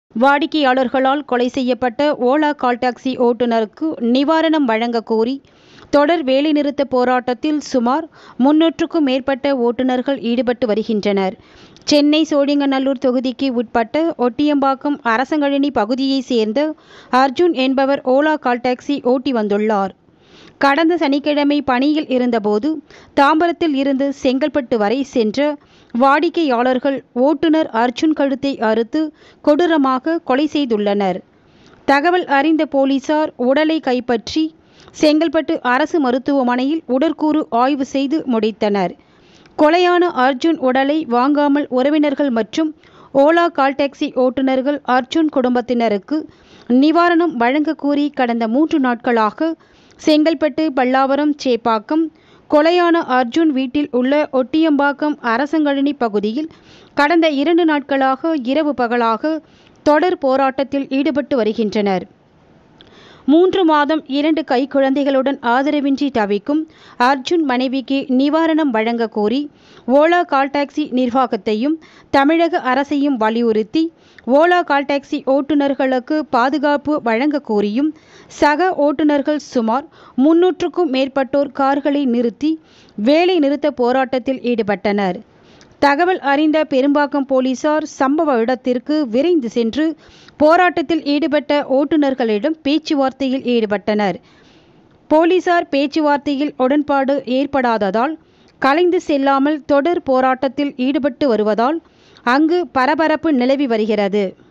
வாடிக்கையாளர்களால் கொலை செய்யப்பட்ட Ola call taxi ஓட்டுநருக்கு நிவாரணம் வழங்க கோரி தொடர் வேலைநிறுத்த போராட்டத்தில் சுமார் 300க்கும் மேற்பட்ட ஓட்டுநர்கள் ஈடுபட்டு வருகின்றனர். சென்னை சோழிங்கநல்லூர் தொகுதிக்கு உட்பட்ட ஒட்டியம்பாக்கம் அரசங்கழனி பகுதியைச் சேர்ந்த அர்ஜுன் என்பவர் ஓலா கால் டாக்ஸி ஓட்டி வந்துள்ளார். கடந்த சனிக்கிழமை பணியில் இருந்தபோது தாம்பரத்தில் இருந்து செங்கல்பட்டு வரை சென்ற வாடிக்கையாளர்கள் ஓட்டுநர் அர்ஜுன் கழுத்தை அறுத்து கொடூரமாக கொலை செய்துள்ளனர். தகவல் அறிந்த போலீசார் உடலை கைப்பற்றி செங்கல்பட்டு அரசு மருத்துவமனையில் உடற்கூறு ஆய்வு செய்து முடித்தனர். கொலையான அர்ஜுன் உடலை வாங்காமல் உறவினர்கள் மற்றும் ஓலா கால் டாக்ஸி ஓட்டுநர்கள் அர்ஜுன் குடும்பத்தினருக்கு நிவாரணம் வழங்க கோரி கடந்த 3 நாட்களாக செங்கல்பட்டு, பல்லாவரம், சேப்பாக்கம், கொலையான அர்ஜுன் வீட்டில் உள்ள ஒட்டியம்பாக்கம் அரசங்கழனி பகுதியில் கடந்த 2 நாட்களாக இரவு பகலாக தொடர் போராட்டத்தில் ஈடுபட்டு வருகின்றனர். 3 மாதம் 2 கைக்குழந்தைகளுடன் ஆதரவின்றி தவிக்கும் அர்ஜுன் மனைவிக்கு நிவாரணம் வழங்க கோரி ஓலா கால் டாக்ஸி நிர்வாகத்தையும் தமிழக அரசையும் வலியுறுத்தி ஓலா கால் டாக்ஸி ஓட்டுநர்களுக்கு பாதுகாப்பு வழங்க கோரியும் சக ஓட்டுநர்கள் சுமார் 300க்கும் மேற்பட்டோர் கார்களை நிறுத்தி வேலை நிறுத்த போராட்டத்தில் ஈடுபட்டனர். தகவல் அறிந்த பெரும்பாக்கம் போலீசார் சம்பவ இடத்திற்கு விரைந்து சென்று போராட்டத்தில் ஈடுபட்ட ஓட்டுநர்களிடம் பேச்சுவார்த்தையில் ஈடுபட்டனர். போலீசார் பேச்சுவார்த்தையில் உடன்பாடு ஏற்படாததால் கலைந்து செல்லாமல் தொடர் போராட்டத்தில் ஈடுபட்டு வருவதால் அங்கு பரபரப்பு நிலவி வருகிறது.